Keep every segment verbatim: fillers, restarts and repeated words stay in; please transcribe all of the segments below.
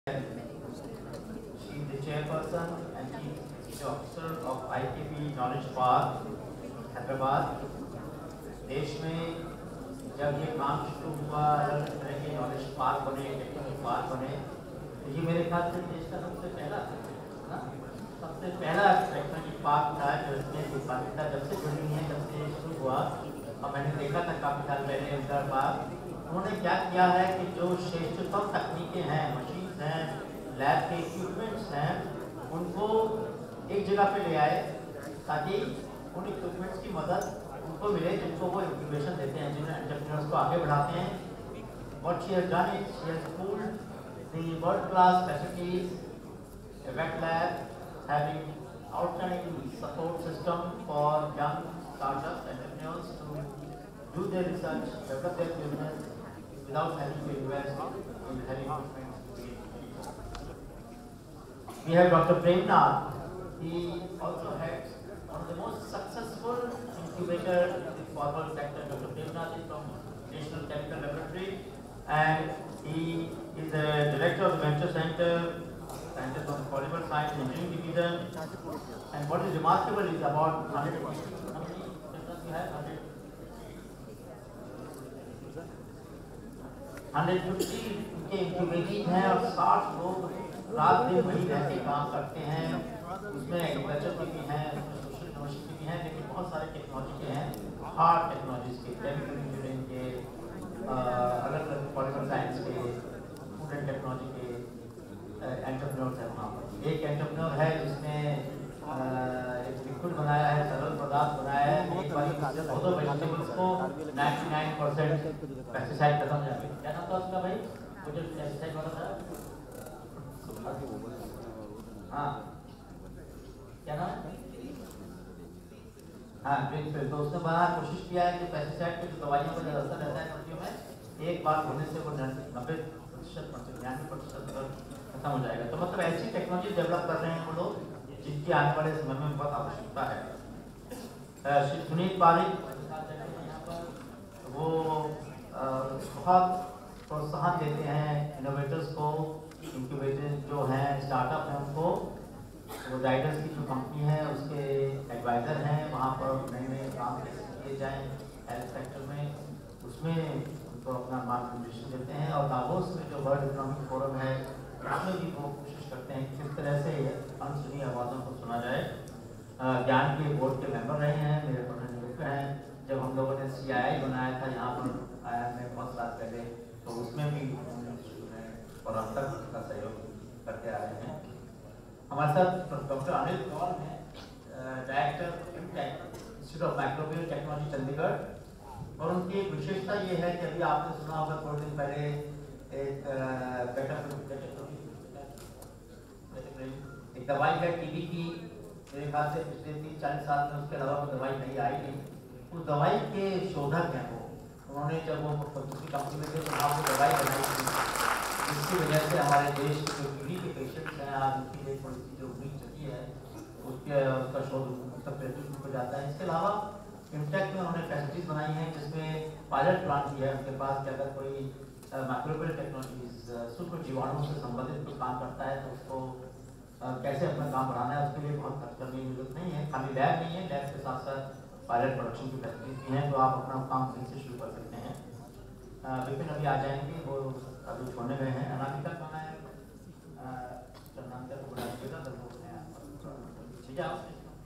She is the chairperson and chief officer of I K P Knowledge Park, Hyderabad. देश में जब ये काम शुरू हुआ, अलग तरह के नॉलेज पार्क बने, टेक्नोलॉजी पार्क बने, तो ये मेरे ख्याल से देश का सबसे पहला ना सबसे पहला टेक्नोलॉजी पार्क था जो इसमें उत्पादिता जब से जुड़ी है, जब से शुरू हुआ। और मैंने देखा था काफ़ी साल पहले उनका पार्क उन्होंने क्या किया है कि जो श्रेष्ठतम तकनीकें हैं, मशीन्स हैं, लैब के इक्विपमेंट्स हैं, उनको एक जगह पे ले आए ताकि उन इक्विपमेंट्स की मदद उनको मिले जिनको वो इंक्यूबेशन देते हैं, जिन्हें एंटरप्रेन्योर्स को आगे बढ़ाते हैं। What she has done is she has pooled the world-class facilities, a wet lab, having outstanding support system for young startups, entrepreneurs to do their research, develop their business without having to invest in heavy equipment. We have Doctor Premnath. He also heads one of the most successful incubator in the formal sector. Doctor Premnath is from National Chemical Laboratory and he is the director of the Venture Center, Center for Polymer Science and Engineering Division. And what is remarkable is about one hundred fifty, how many Premnath you have? one hundred fifty उनके incubators हैं और साठ लोग रात दिन वही रहते काम करते हैं। उसमें एग्रीकल्चर के भी हैं, सोशल इनोवेशन के भी हैं, लेकिन बहुत सारे टेक्नोलॉजी के हैं, हार्ड टेक्नोलॉजीज के, केमिकल इंजीनियरिंग के, अलग अलग पॉलिमर साइंस के, फूड एंड टेक्नोलॉजी के एंटरप्रेन्योर्स हैं वहाँ पर। एक एंटरप्रेन्योर है जिसने एक लिक्विड बनाया है, तरल पदार्थ बनाया है, एक बार दो वेजिटेबल्स को निन्यानवे परसेंट पेस्टिसाइड खत्म हो जाए। क्या नाम था उसका भाई, वो जो पेस्टिसाइड वाला था? हाँ, क्या नाम है? हाँ, ग्रीनफील्ड। तो उसने बड़ा कोशिश किया है कि पेस्टिसाइड की जो दवाइयों का जो असर रहता है सब्जियों में, एक बार होने से वो नब्बे प्रतिशत निन्यानवे प्रतिशत खत्म हो जाएगा। तो मतलब ऐसी टेक्नोलॉजी डेवलप कर रहे हैं वो लोग जिनकी आने वाले समय में बहुत आवश्यकता है। श्री सुनील पारिक यहाँ पर वो बहुत प्रोत्साहन देते हैं इनोवेटर्स को, इंक्यूबेटर जो हैं, स्टार्टअप हैं उनको। वो जाइडस की जो कंपनी है उसके एडवाइज़र हैं, वहाँ पर नए नए काम कैसे किए जाएँ हेल्थ सेक्टर में, उसमें उनको अपना मार्गदर्शन देते हैं। और दावोस में जो वर्ल्ड इकोनॉमिक फोरम है उसमें भी वो कोशिश करते हैं कि किस तरह से अनसुनी आवाज़ों को सुना जाए। ज्ञान के बोर्ड के मेंबर रहे हैं, मेरे प्रोफेसर नियुक्त हैं। जब हम लोगों ने सी आई आई बनाया था यहाँ पर आया में बहुत साल पहले, तो उसमें भी और अब तक उसका सहयोग करते आ रहे हैं। हमारे साथ डॉक्टर अनिल कौर हैं, director institute of microbial technology Chandigarh. और उनकी एक विशेषता ये है कि अभी आपने सुना होगा थोड़े दिन पहले एक एक दवाई है टीबी की, मेरे ख्याल से पिछले तीन चालीस साल में उसके अलावा कोई दवाई नहीं आई नहीं। उस दवाई के शोधक हैं वो, उन्होंने जब वो दूसरी कंपनी में थे तो वहाँ वो दवाई बनाई थी, जिसकी वजह से हमारे देश के जो टीबी के पेशेंट्स हैं आज उनकी लिए थोड़ी सी जो उम्मीद चली है उसके उसका शोध तक शुरू हो जाता है। इसके अलावा इम्टेक में उन्होंने फैसिलिटीज बनाई हैं जिसमें पायलट प्लांट भी है उनके पास कि अगर कोई माइक्रोबियल टेक्नोलॉजीज सूक्ष्म जीवाणुओं से संबंधित कोई काम करता है तो उसको uh, कैसे अपना काम बढ़ाना है, उसके लिए बहुत खर्च करने की जरूरत नहीं है। खाली लैब नहीं है, लैब के साथ साथ पायलट प्रोडक्शन की फैसिलिटीज भी हैं, तो आप अपना काम वहीं से शुरू कर सकते हैं। विपिन अभी आ जाएंगे, वो अभी छोड़ने गए हैं। अनामिका कौन है? अनामिका को बुलाइएगा तो वो ठीक है।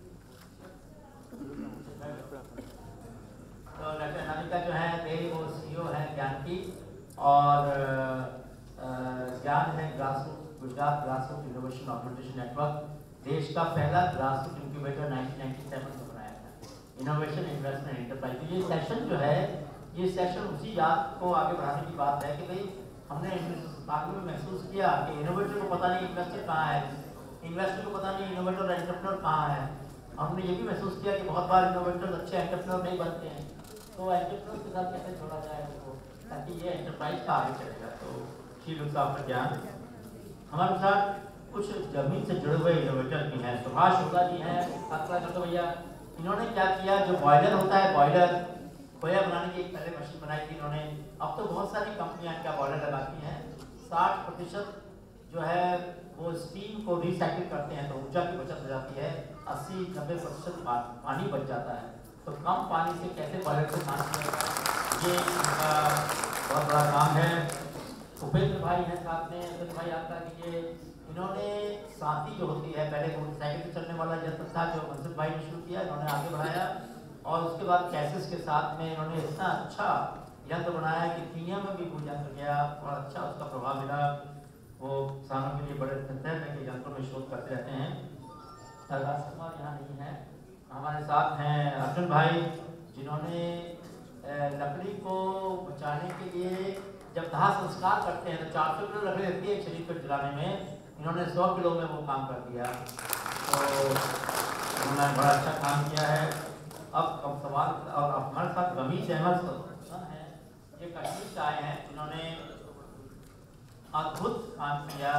तो डॉक्टर अनामिका जो है मेरी वो सी ई ओ है ज्ञान की, और ज्ञान है grassroot Gujarat grassroot innovation organization network, देश का पहला grassroot incubator nineteen ninety seven में बनाया था, इनोवेशन इन्वेस्टमेंट एंटरप्राइज। तो ये सेशन जो है, ये सेशन उसी याद को आगे बढ़ाने की बात है कि भाई हमने में महसूस किया कि इनोवेटर को पता नहीं इन्वेस्टर कहाँ है, इन्वेस्टर को पता नहीं इनोवेटर और एंटरप्रेन्योर कहाँ है। हमने ये भी महसूस किया कि बहुत बार इनोवेटर अच्छे एंटरप्रेन्योर नहीं बनते हैं, तो एंटरप्रेन्योर के साथ कैसे जोड़ा जाए उनको ताकि ये एंटरप्राइज का आगे चलेगा। तो शी लुक्स आफ्टर ज्ञान। हमारे साथ कुछ जमीन से जुड़े हुए इनोवेटर भी हैं। सुभाष होगा जी हैं, तो भैया इन्होंने क्या किया, जो बॉयलर होता है, बॉयलर खोया बनाने की एक पहले मशीन बनाई थी इन्होंने। अब तो बहुत सारी कंपनियां इनका बॉयलर लगाती हैं। साठ प्रतिशत जो है वो स्टीम को रिसाइकिल करते हैं तो ऊर्जा की बचत हो जाती है, अस्सी नब्बे प्रतिशत पानी बच जाता है। तो कम पानी से कैसे टॉयलेट को साफ किया जाए, ये इनका बहुत बड़ा काम है। उपेंद्र भाई हैं साथ में, उपेंद्र भाई आपका कीजिए। इन्होंने साथी जो होती है, पहले मोटरसाइकिल से चलने वाला यंत्र था जो मनसुख भाई ने शुरू किया, इन्होंने आगे बढ़ाया और उसके बाद कैसेस के साथ में इन्होंने इतना अच्छा यंत्र बनाया कि दुनिया में भी वो यंत्र गया और अच्छा उसका प्रभाव मिला। वो किसानों के लिए बड़े संतत है कि यंत्रों में शोध करते रहते हैं। राजकुमार यहाँ नहीं है, हमारे साथ हैं अर्जुन भाई, जिन्होंने लकड़ी को बचाने के लिए जब दाह संस्कार करते हैं तो चार सौ किलो लकड़ी रहती है एक शरीर पर जलाने में, इन्होंने सौ किलो में वो काम कर दिया। तो उन्होंने बड़ा अच्छा काम किया है। अब कम सवाल और हमारे साथ रमीश अहमद हैं, ये कश्मीर से आए हैं, जिन्होंने अद्भुत काम किया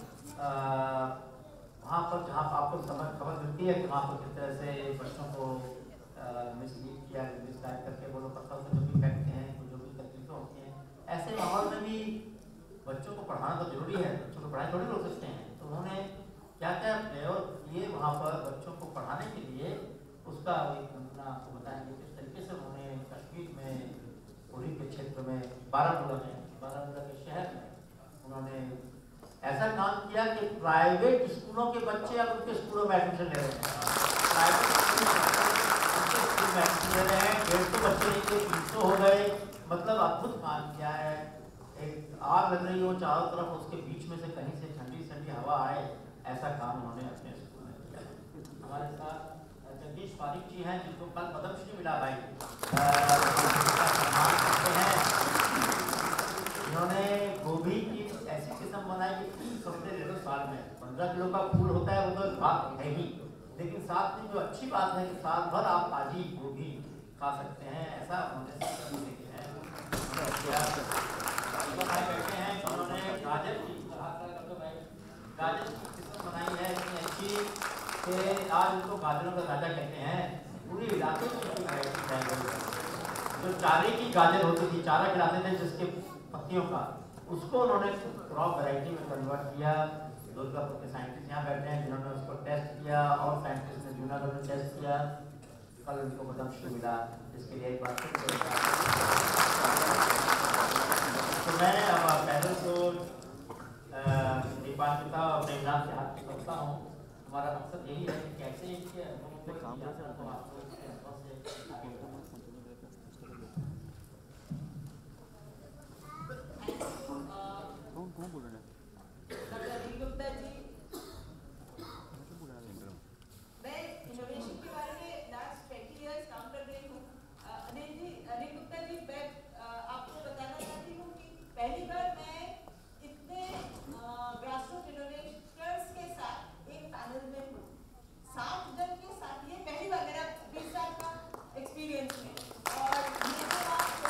वहाँ पर जहाँ आपको समझ खबर मिलती है कि वहाँ पर किस तरह से बच्चों को मिसलीड किया, मिसगाइड करके वो लोग पत्थर से जो भी फेंकते हैं, जो भी तकलीफें होती हैं, ऐसे माहौल में भी बच्चों को पढ़ाना तो जरूरी है, बच्चों को पढ़ाई थोड़ी रोक सकते हैं। तो उन्होंने क्या क्या प्रयोग किए वहाँ पर बच्चों को पढ़ाने के लिए, उसका एक नमूना आपको बताएंगे किस तरीके से उन्होंने कश्मीर में उड़ी के क्षेत्र में बारामूला में बारामूला के शहर में उन्होंने ऐसा काम किया कि प्राइवेट स्कूलों के बच्चे अब उनके स्कूलों में एडमिशन ले रहे हैं, प्राइवेट स्कूल में एडमिशन ले रहे हैं, डेढ़ सौ बच्चे नहीं थे तीन सौ हो गए, मतलब अद्भुत काम किया है। एक आग लग रही हो चारों तरफ, उसके बीच में से कहीं से ठंडी ठंडी हवा आए, ऐसा काम उन्होंने अपने स्कूल में किया। हमारे साथ जगदीश पारिक जी हैं, जिनको कल पद्मश्री मिला भाई, हैं। इन्होंने गोभी की ऐसी किस्म बनाई कि तीस हफ्ते ले लो साल में, पंद्रह किलो का फूल होता है वो तो बात है ही, लेकिन साथ में जो अच्छी बात है कि साल भर आप ताजी गोभी खा सकते हैं, ऐसा उन्होंने बैठे हैं। उन्होंने गाजर की गाजर की किस्म बनाई है इतनी अच्छी कि आज उनको गाजरों का राजा कहते हैं। पूरे इलाके में जो चारे की गाजर होती थी, चारा खिलाते थे जिसके पत्तियों का, उसको उन्होंने क्रॉप वैरायटी में कन्वर्ट किया। दुर्गापुर के साइंटिस्ट यहाँ बैठे हैं जिन्होंने उसको टेस्ट किया और साइंटिस्ट ने जूनागढ़ में टेस्ट किया, कल उनको पद्मश्री मिला, जिसके लिए एक बार तो मैं अब पैनल को दीपान्विता और प्रेमनाथ के हाथ में करता हूँ। हमारा मकसद यही है कि कैसे इसके अनुभवों को आप लोग से आगे कौन कौन बोल रहे हैं? गुप्ता जी, मैं इनोवेशन के बारे में लास्ट ट्वेंटी इयर्स काम कर रही हूँ। अनिल जी, अनिल गुप्ता जी, मैं आपको बताना चाहती हूँ कि पहली बार मैं इतने ग्रासरूट इनोवेटर्स के साथ एक पैनल में हूँ, सात जन के साथ, ये पहली बार मेरा बीस साल का एक्सपीरियंस में, और ये जो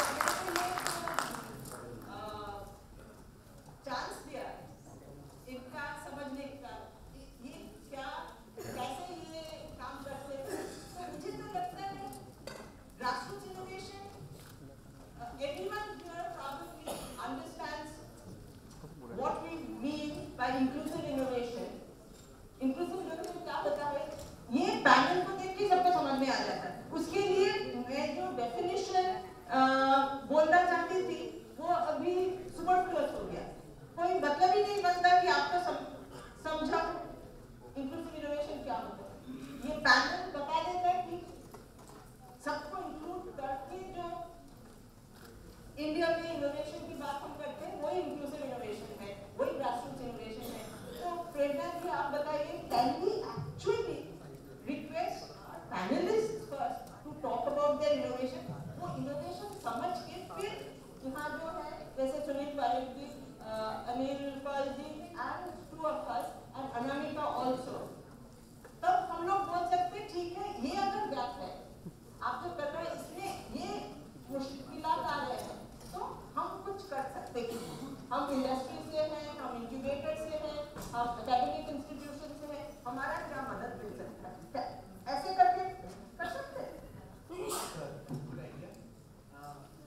आप चांस दिया इनका समझने का, ये क्या कैसे ये काम करते हैं, तो मुझे तो लगता है grassroot innovation, everyone here probably understands what we mean by inclusive innovation. inclusive innovation क्या होता है, ये पैनल को देख के सबको समझ में आ जाता है। उसके लिए मैं जो डेफिनेशन बोलना चाहती थी वो अभी सुपरफ्लुअस हो गया, कोई मतलब ही नहीं बनता कि आपको सम, समझा इंक्लूसिव इनोवेशन क्या होता है। ये पैनल बता देता है कि सबको इंक्लूड करके जो इंडिया में इनोवेशन की बात हम करते हैं वही इंक्लूसिव इनोवेशन है, वही ग्रासरूट इनोवेशन है। तो प्रेरणा जी आप बताइए, can we actually request panelist first to talk about their innovation, वो इनोवेशन समझ के फिर यहाँ जो है जैसे Sunil Pareek ji, Anil Pal ji and two of us and Anamika also, तब हम लोग बोल सकते ठीक है ये अगर गैप है आप जो कर रहे हैं इसमें ये मुश्किलात आ रहे हैं तो हम कुछ कर सकते हैं। हम इंडस्ट्री से हैं, हम इंक्यूबेटर से हैं, हम एकेडमिक इंस्टीट्यूशन से हैं, हमारा क्या मदद मिल सकता है, ऐसे करके कर सकते हैं।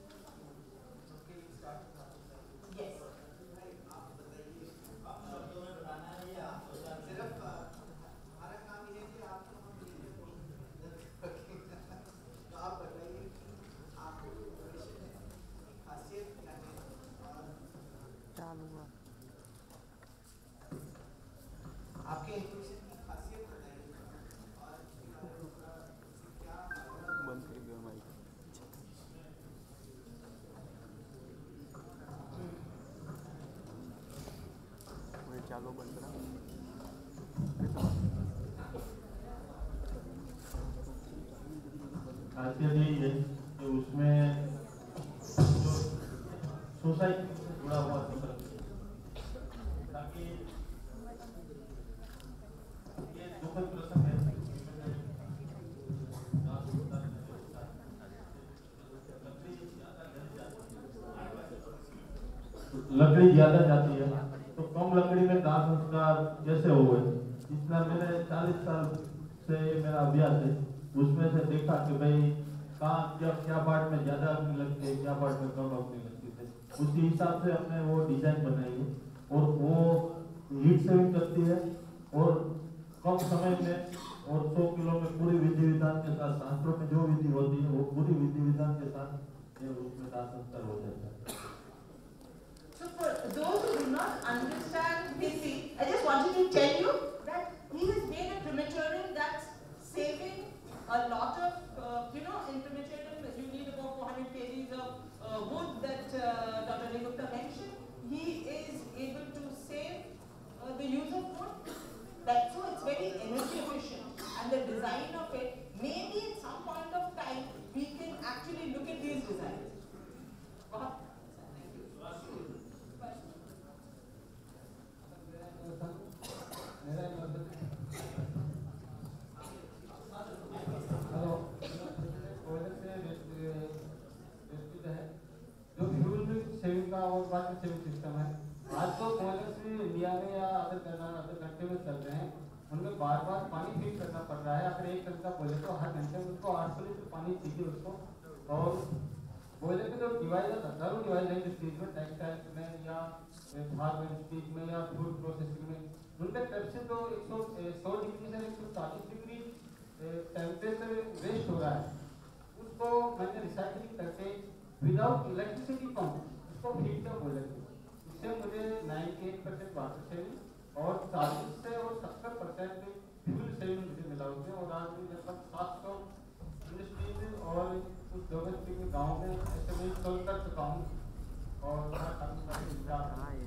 Yes. चालो बंद करा। खासियत यही है कि उसमें जो सोसाइटी से जुड़ा हुआ होता ताकि ये दुखद प्रसंग है। लकड़ी ज्यादा जाती है तो कम लकड़ी में दाह संस्कार कैसे हो गए, इतना मैंने चालीस साल से मेरा अभ्यास है। उसमें से देखा कि भाई कहाँ क्या क्या पार्ट में ज्यादा अग्नि लगती है, क्या पार्ट में कम अग्नि लगती है। उसी हिसाब से हमने वो डिजाइन बनाई है और वो हीट सेविंग करती है और कम समय में और सौ किलो में पूरी विधि विधान के साथ, शास्त्रों में जो विधि होती है वो पूरी विधि विधान के साथ ये उसमें दाह संस्कार हो जाता है। So for those who do not understand P C, I just wanted to tell you that he has made a crematorium that's saving a lot of, uh, you know, in crematorium you need about four hundred kgs of uh, wood that uh, Doctor Gupta mentioned. He is able to save uh, the use of wood. That, so it's very energy efficient, and the design of it, maybe at some point of time we can actually look at these designs. Uh-huh. Hello, toilet से है जो fuel saving का और water saving system है। आज तो toilet में India में या अदर अदर कंट्री में चल रहे हैं, उनमें बार बार पानी फील करना पड़ रहा है। अगर एक घंटा बोले तो हर घंटे में उसको आठ सौ लीटर पानी चाहिए उसको। और बोले तो जो डिवाइस है वो डिवाइस है चीज में टेक्सटाइल में या फार्मास्यूटिक में या फूड प्रोसेसिंग में, उनका तरफ से तो एक सौ सौ डिग्री से एक सौ चालीस डिग्री टेम्परेचर वेस्ट हो रहा है। उसको मैंने रिसाइकलिंग करके विदाउट इलेक्ट्रिसिटी पंप उसको हीटर बोले थे। इससे मुझे अट्ठानवे परसेंट वाटर सेविंग और चालीस से और सत्तर परसेंट फ्यूल सेविंग मुझे मिला उसमें। और आज भी लगभग सात सौ इंडस्ट्री में और कुछ डोमेस्टिक गाँव में ऐसे मैं इंस्टॉल कर चुका हूँ और बड़ा काफी सारे विचार हैं।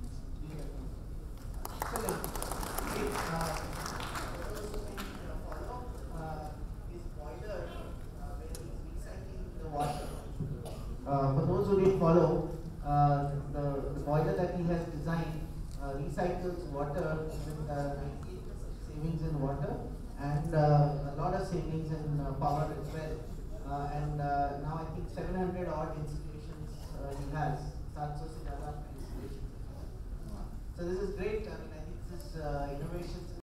Uh, for those who didn't follow, uh, the, the boiler that he has designed uh, recycles water with uh, ninety-eight percent savings in water and uh, a lot of savings in uh, power as well. Uh, and uh, now I think seven hundred odd installations uh, he has. So this is great. I mean, I think this is uh, innovation.